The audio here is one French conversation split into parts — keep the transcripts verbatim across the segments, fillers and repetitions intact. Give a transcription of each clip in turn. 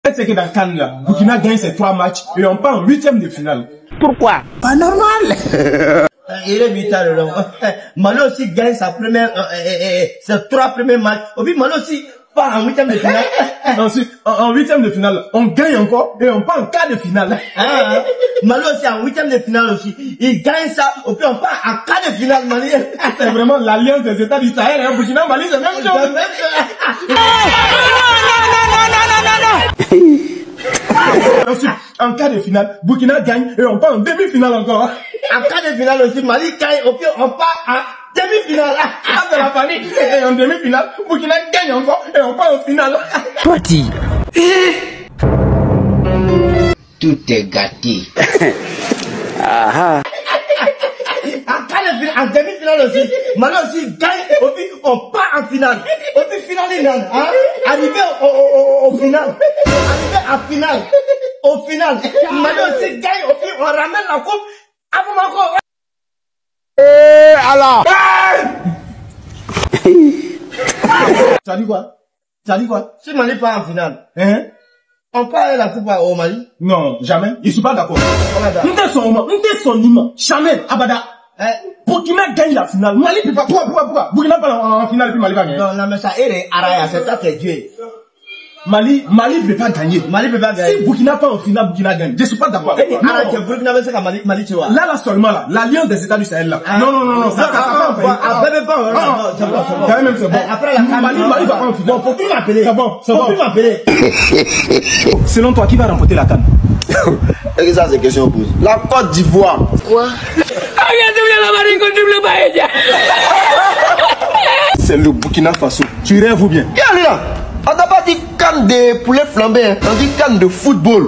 C'est que dans Cannes là, Burkina gagne ses trois matchs et on part en huitième de finale. Pourquoi? Pas normal. Il est vital. Mali aussi gagne sa première, euh, euh, ses trois premiers matchs. Et puis Mali aussi part en huitième de finale. Ensuite, en huitième de finale, on gagne encore et on part en quart de finale. Ah, Mali aussi en huitième de finale aussi. Il gagne ça et puis on part en quart de finale. Mali. C'est vraiment l'alliance des États du Sahel. Hein, Burkina, Mali, c'est la même chose. Ensuite, en quart de finale, Burkina gagne et on part en demi-finale encore. En quart de finale aussi, Mali gagne et puis on part en demi-finale. Ah, c'est la panique. Et en demi-finale, Burkina gagne encore et on part en finale. Petit. Tout est gâté. Ah. En quart de finale, en demi-finale aussi, Mali aussi gagne et puis on part en finale. Et puis finale, hein? Arrivé au, au, au, au final. Arrivé en finale. Au final, Mali aussi gagne et puis on ramène la coupe à Bamako. Eh, alors. Ça dit quoi? Ça dit quoi? Si Mali part en finale, hein? On part la coupe au Mali? Non, jamais. Je suis pas d'accord. Nous sommes jamais, abada. Burkina gagne la finale. Mali peut pas. Pourquoi, pourquoi, pourquoi? Burkina part en finale et puis Mali va gagner. Non, non, mais ça, est araya, c'est toi qui es Dieu. Mali, Mali ne peut pas gagner. Mali ne peut pas gagner. Si Burkina part en finale, Burkina gagne. Je suis pas d'accord. Arrête, Burkina c'est comme Mali, Mali, tu vois. Là, là, seulement là, l'alliance des États du Sahel là. Non, non, non, non, ça, ça, ça, ah, bébé, bon, c'est bon, c'est bon. Quand même, c'est bon. Après la Mali, Mali va pas en finale. Bon, faut plus m'appeler. C'est bon, c'est bon. Faut plus m'appeler. Selon toi, qui va remporter la CAN? Et que ça, c'est question pose. La Côte d'Ivoire. Quoi? C'est le Burkina Faso. Tu rêves ou bien? Regardez là. On n'a pas dit canne de poulet flambé, on dit canne de football.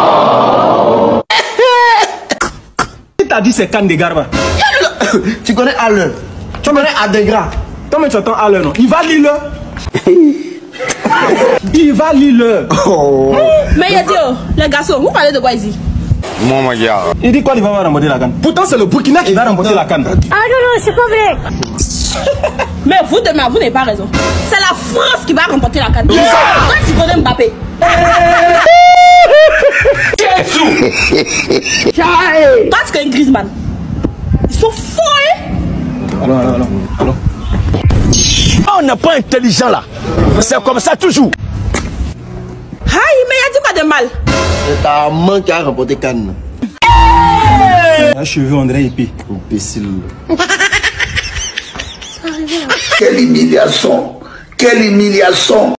Qui t'a dit c'est canne de Garba? Tu connais Alain? Tu connais Adegra? Toi, mais tu entends Alain, non? Il va lire le. Il va lire le. Oh. Mais il a dit, les garçons, vous parlez de quoi ici? Mon gars. Il dit quoi, il va remporter la CAN? Pourtant, c'est le Burkina qui va remporter la CAN. Ah non, non, c'est pas vrai. Mais vous, demain, vous n'avez pas raison. C'est la France qui va remporter la CAN. Toi, tu connais Mbappé. Toi, tu connais Griezmann. Ils sont fous, hein? Alors, alors, alors. alors. On n'est pas intelligent là. C'est comme ça toujours. Aïe, mais il a dit quoi de mal? C'est ta main qui a remporté canne. Un cheveu, on dirait épée. Imbécile. Quelle humiliation! Quelle humiliation!